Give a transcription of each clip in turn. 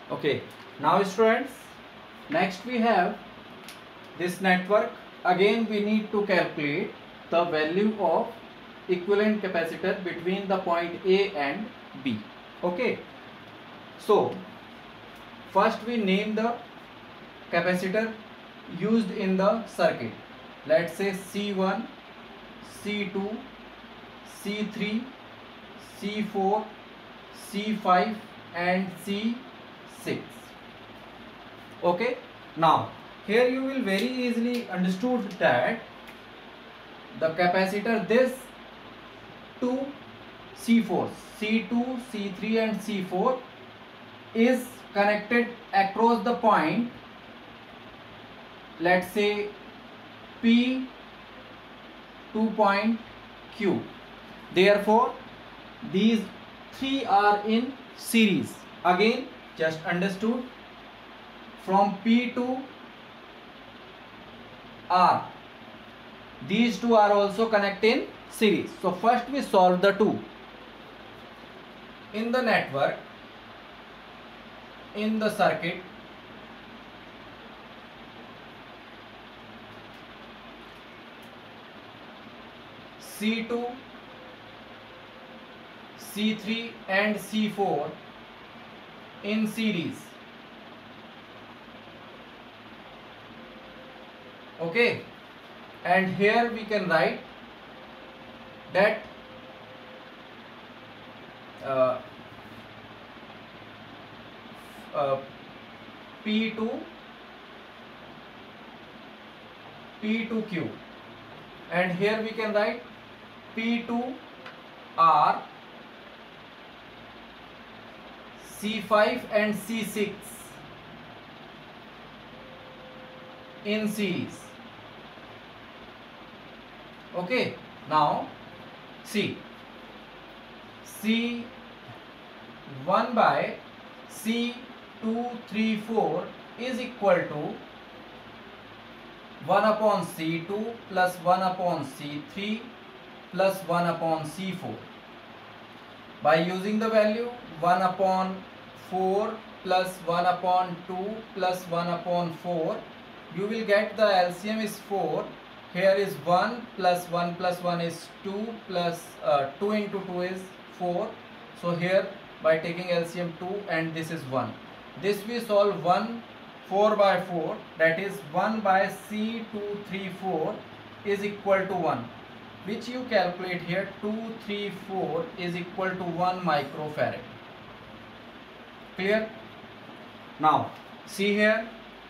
Okay, now students, next we have this network. Again we need to calculate the value of equivalent capacitor between the point A and B. Okay, so first we name the capacitor used in the circuit. Let's say C1, C2, C3, C4, C5 and C6. Okay, now here you will very easily understood that the capacitor, this two C4, C2, C3 and C4 is connected across the point, let's say P to point Q. Therefore these three are in series. Again just understood, from P to R, these two are also connected in series. So first we solve the two. In the network, in the circuit, C2, C3 and C4 in series. Okay, and here we can write that P to Q, and here we can write P to R, C5 and C6 in series. Okay, now see, C1 by C234 is equal to 1 upon C2 plus 1 upon C3 plus 1 upon C4. By using the value 1 upon 4 plus 1 upon 2 plus 1 upon 4, you will get the LCM is 4. Here is 1 plus 1 plus 1 is 2 plus 2 into 2 is 4. So here by taking LCM 2 and this is 1. This we solve 1 4 by 4, that is 1 by C234 is equal to 1, which you calculate here. 234 is equal to 1 microfarad. Clear? Now see here,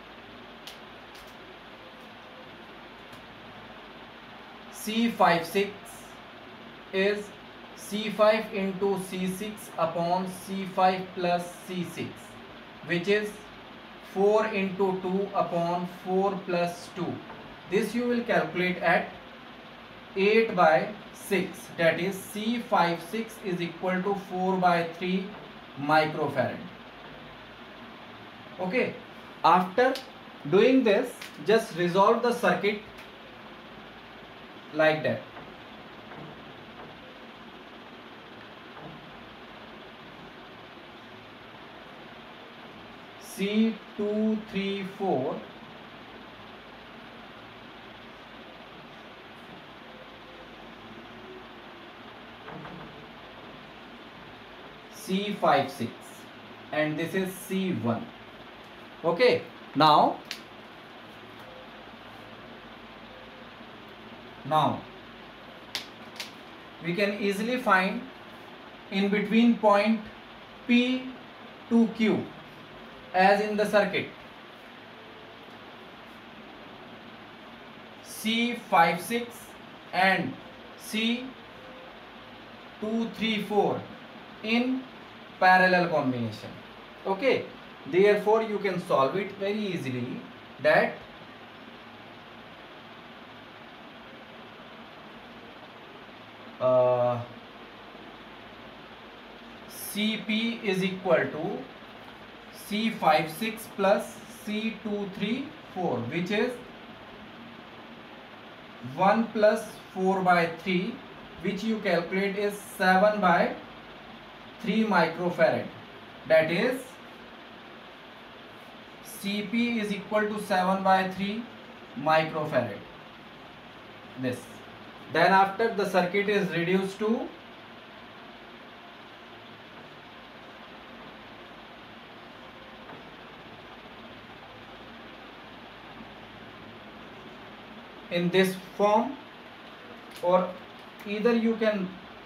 C56 is C5 into C6 upon C5 plus C6, which is 4 into 2 upon 4 plus 2. This you will calculate at 8 by 6, that is C56 is equal to 4 by 3 microfarad. Okay, after doing this, just resolve the circuit like that. C234 C56 and this is C1. Okay, now we can easily find in between point P to Q as in the circuit. C56 and C234 in parallel combination. Okay, therefore you can solve it very easily, that CP is equal to C56 plus C234, which is 1 plus 4 by 3, which you calculate is 7 by 3 microfarad, that is Cp is equal to 7/3 microfarad. This. Then after the circuit is reduced to in this form, or either you can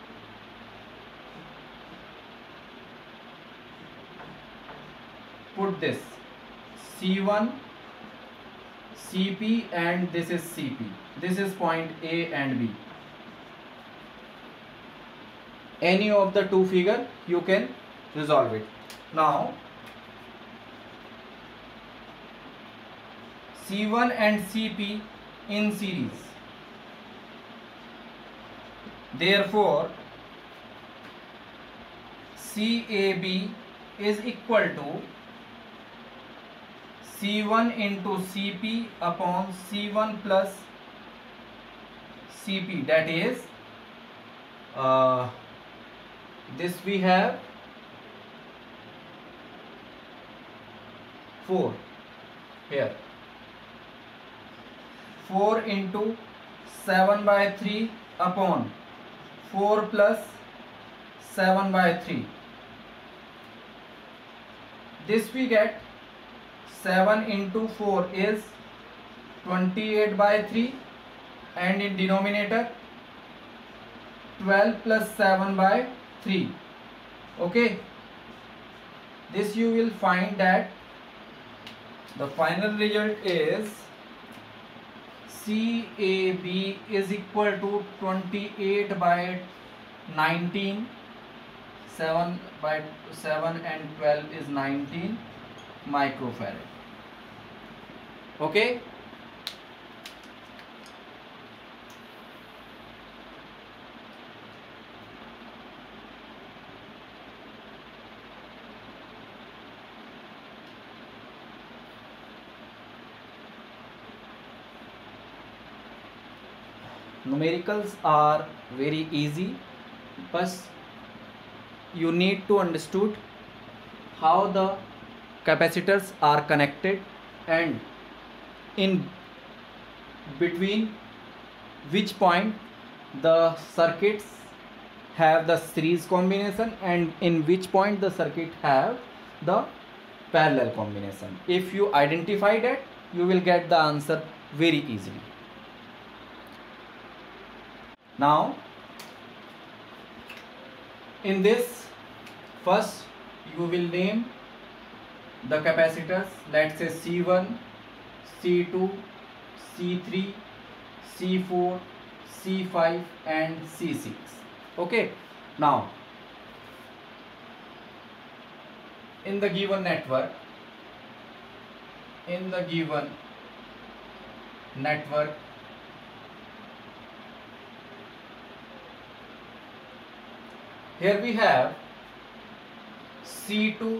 put this C1 Cp and this is Cp. This is point A and B. Any of the two figure you can resolve it. Now C1 and Cp in series. Therefore CAB is equal to C1 into Cp upon C1 plus Cp, that is this we have 4 here, 4 into 7/3 upon 4 plus 7/3. This we get 7 into 4 is 28/3, and in denominator 12 plus 7/3. Okay, this you will find that the final result is CAB is equal to 28/19. 7/7 and 12 is 19 microfarad. Okay, numericals are very easy, but you need to understood how the capacitors are connected and in between which point the circuits have the series combination and in which point the circuit have the parallel combination. If you identify that, you will get the answer very easily. Now in this, first you will name the capacitors, let's say C1, C2, C3, C4, C5 and C6. Okay, now in the given network, here we have C2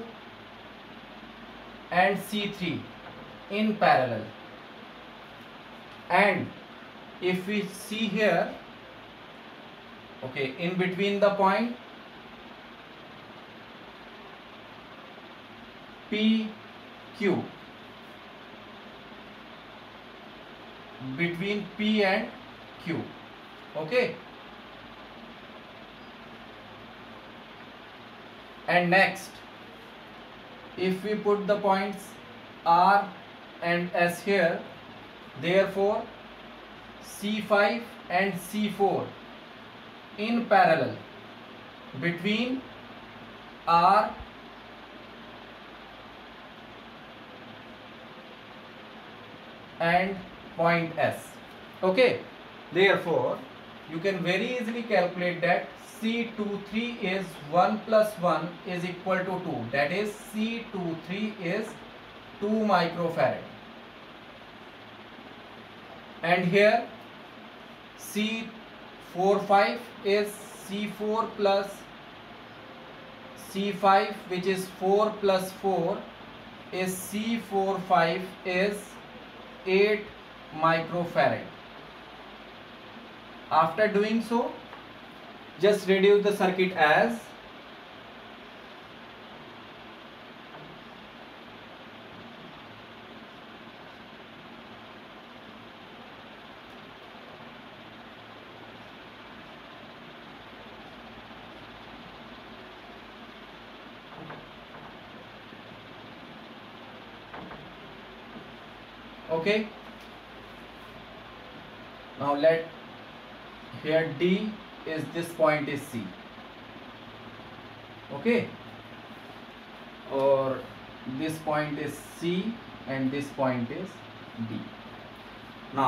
and C3 in parallel, and if we see here, okay, in between the point PQ, between P and Q, okay, and next if we put the points R and S here, therefore C5 and C4 in parallel between R and point S. Okay, therefore you can very easily calculate that C23 is 1 plus 1 is equal to 2, that is C23 is 2 microfarad, and here C45 is C4 plus C5, which is 4 plus 4 is C45 is 8 microfarad. After doing so, just reduce the circuit as Okay, now let here D is this point is C. Okay, or this point is C and this point is D. Now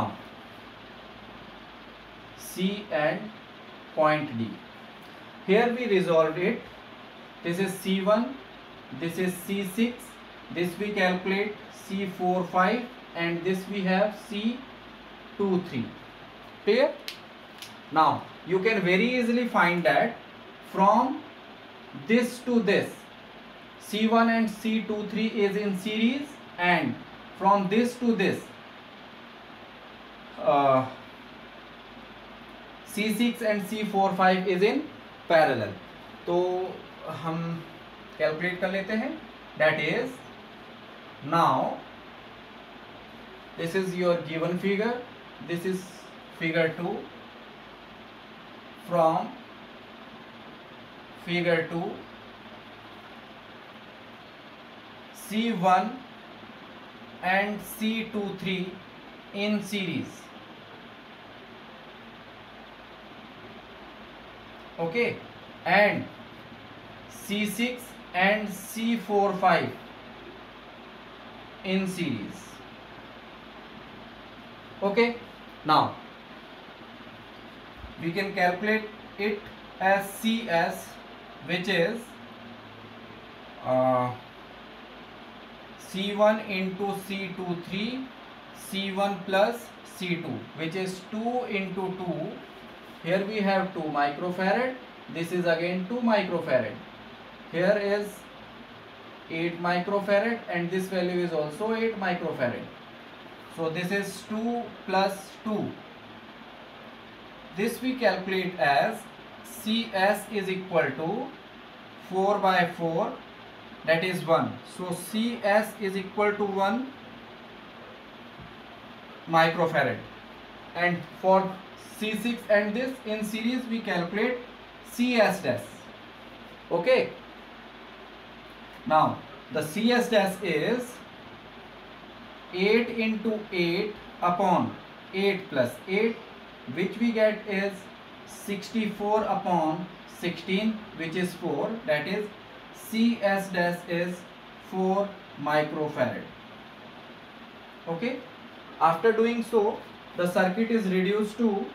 C and point D, here we resolved it. This is C1, this is C6, this we calculate C4 5, and this we have C2 3. Clear? Now you can very easily find that from this to this C1 and C2 3 is in series, and from this to this C6 and C4 5 is in parallel. तो हम calculate कर लेते हैं. That is, now this is your given figure, this is figure 2. From figure 2, C1 and C2 3 in series. Okay, and C6 and C4 5 in series. Okay, now we can calculate it as CS, which is C1 into C2 3, C1 plus C2, which is 2 into 2. Here we have 2 microfarad, this is again 2 microfarad. Here is 8 microfarad and this value is also 8 microfarad. So this is 2 plus 2. This we calculate as CS is equal to 4 by 4, that is 1. So CS is equal to 1 microfarad, and for C6 and this in series we calculate CS dash. Okay, now the CS dash is 8 into 8 upon 8 plus 8, which we get is 64 upon 16, which is 4, that is CS dash is 4 microfarad. Okay, after doing so, the circuit is reduced to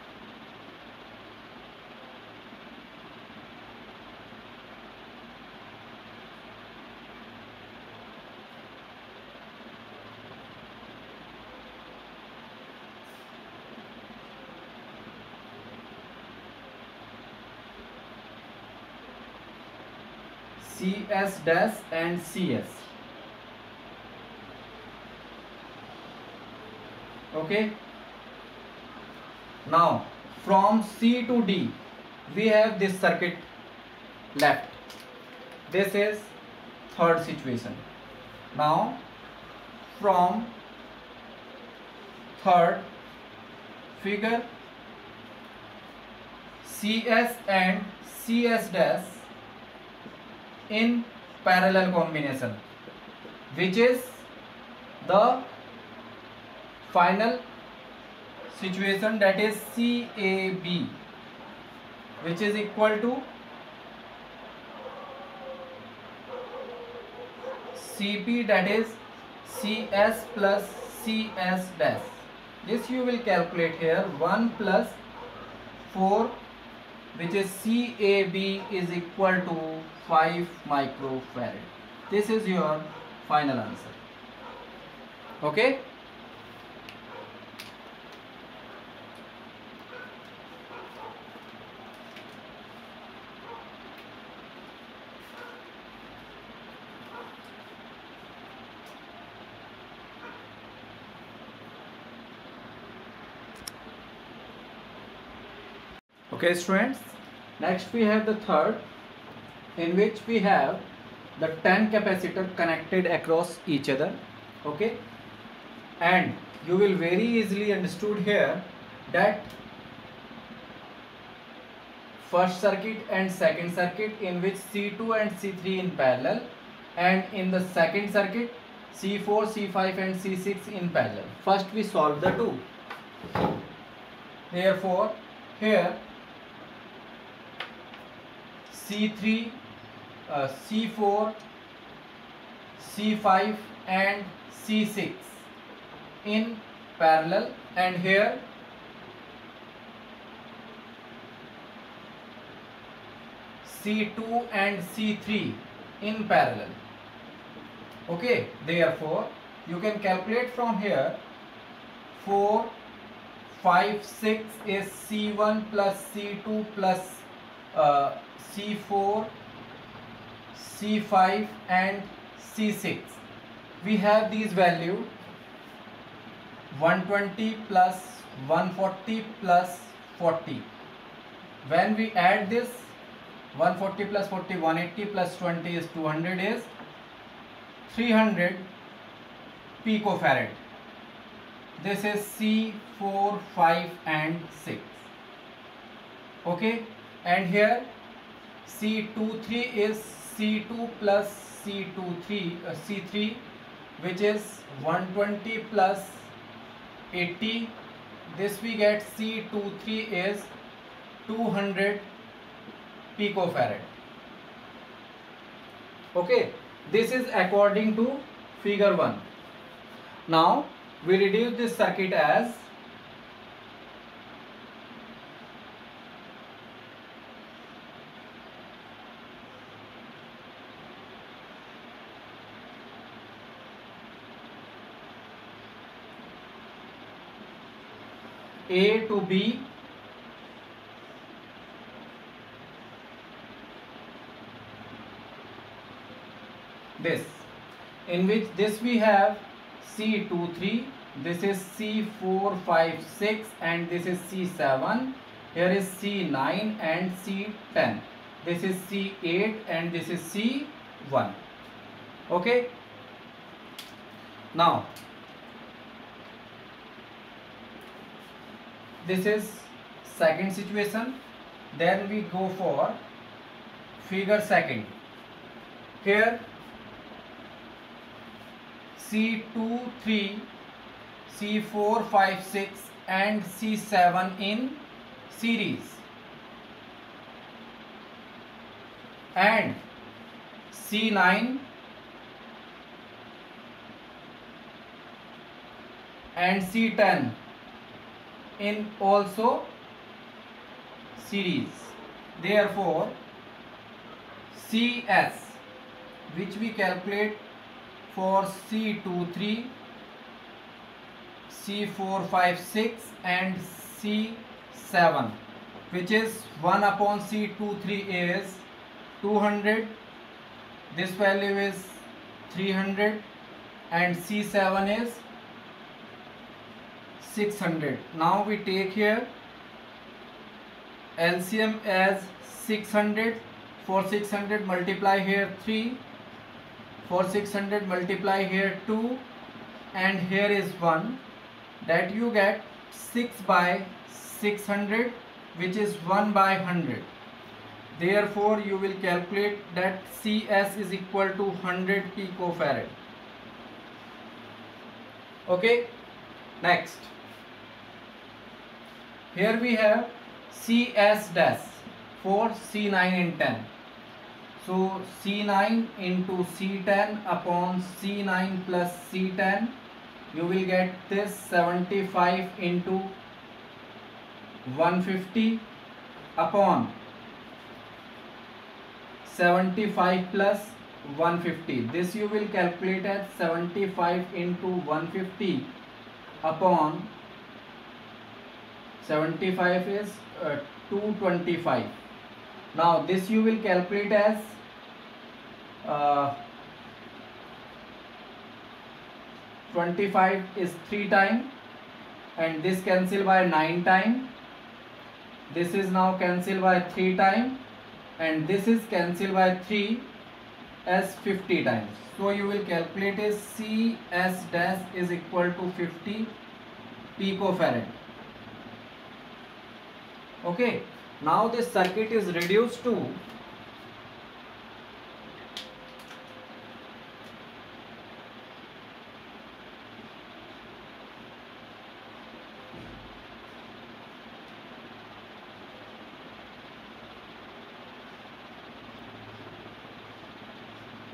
CS dash and CS. Okay, now from C to D we have this circuit left. This is third situation. Now from third figure, CS and CS dash in parallel combination, which is the final situation, that is CAB, which is equal to CP, that is CS plus CS dash. This you will calculate here, 1 plus 4, which is CAB is equal to 5 microfarad. This is your final answer. Okay, okay students, next we have the third, in which we have the 10 capacitor connected across each other. Okay, and you will very easily understood here that first circuit and second circuit, in which C2 and C3 in parallel, and in the second circuit C4, C5 and C6 in parallel. First we solve the two. Therefore, here C3, C4, C5 and C6 in parallel, and here C2 and C3 in parallel. Okay, therefore you can calculate from here 4, 5, 6 is C1 plus C2 plus C4, C5 and C6. We have these value 120 plus 140 plus 40. When we add this 140 plus 40, 180 plus 20 is 200, is 300 picofarad. This is C4, 5 and 6. Okay, and here C23 is C2 plus C3, which is 120 plus 80. This we get C23 is 200 picofarad. Okay, this is according to figure 1. Now we reduce this circuit as A to B, this, in which this we have C23, this is C4, 5, 6 and this is C7, here is C9 and C10, this is C8 and this is C1. Okay, now this is second situation. Then we go for figure second. Here C2, 3, C4, 5, 6 and C7 in series, and C9 and C10 in also series. Therefore CS, which we calculate for C23, C4, 5, 6 and C7, which is 1 upon C23 is 200, this value is 300 and C7 is 600. Now we take here LCM as 600. For 600 multiply here 3, for 600 multiply here 2 and here is 1, that you get 6 by 600, which is 1 by 100. Therefore you will calculate that CS is equal to 100 picofarad. Okay, next here we have CS dash for C9 and 10. So C9 into C10 upon C9 plus C10, you will get this 75 into 150 upon 75 plus 150. This you will calculate as 75 into 150 upon 75 is 225. Now this you will calculate as 25 is 3 times, and this cancel by 9 times. This is now cancel by 3 times, and this is cancel by 3 as 50 times. So you will calculate as CS dash is equal to 50 picofarad. Okay, now this circuit is reduced to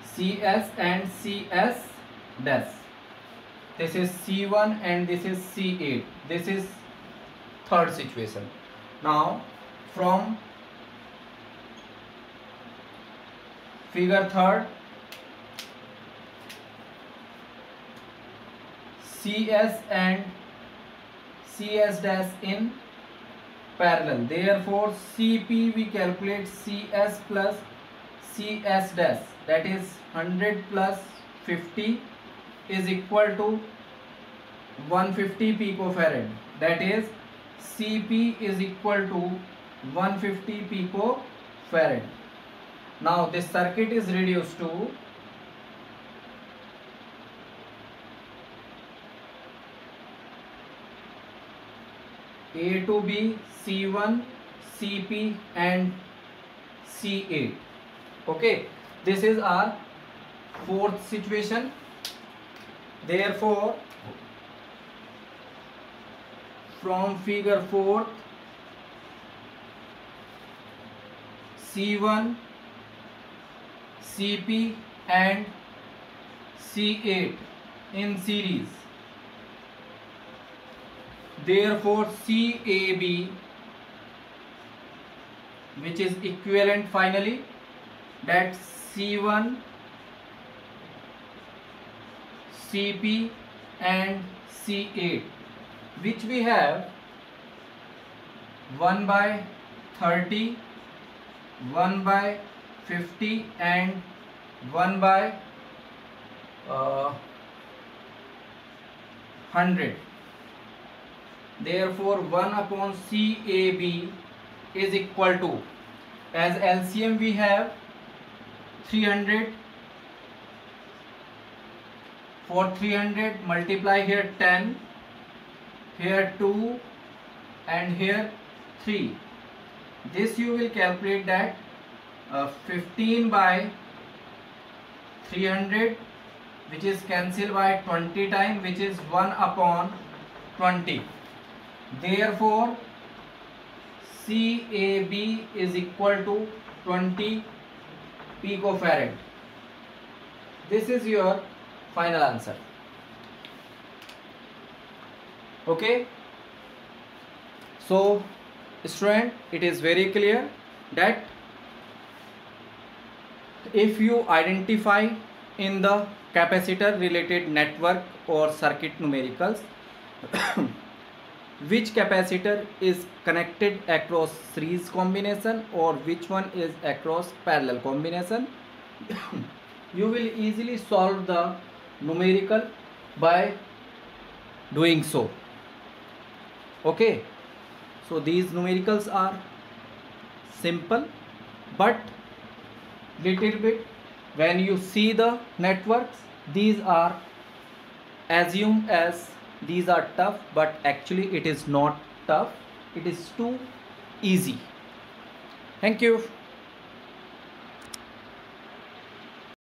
CS and CS dash. This is C1 and this is C8. This is third situation. Now from figure third, CS and CS dash in parallel. Therefore CP we calculate CS plus CS dash, that is 100 plus 50 is equal to 150 picofarad. That is CP is equal to 150 picofarad. Now this circuit is reduced to A to B, C1, CP and C8. Okay, this is our fourth situation. Therefore from figure 4, C1, CP and C8 in series. Therefore CAB, which is equivalent finally, that C1, CP and C8, which we have 1 by 30, 1 by 50 and 1 by 100. Therefore 1 upon CAB is equal to, as LCM we have 300. For 300 multiply here 10, here 2 and here 3. This you will calculate that 15 by 300, which is cancelled by 20 times, which is 1 upon 20. Therefore CAB is equal to 20 picofarad. This is your final answer. Okay, so student, it is very clear that if you identify in the capacitor related network or circuit numericals which capacitor is connected across series combination or which one is across parallel combination, you will easily solve the numerical by doing so. Okay, so these numericals are simple, but little bit when you see the networks, these are assumed as these are tough, but actually it is not tough, it is too easy. Thank you.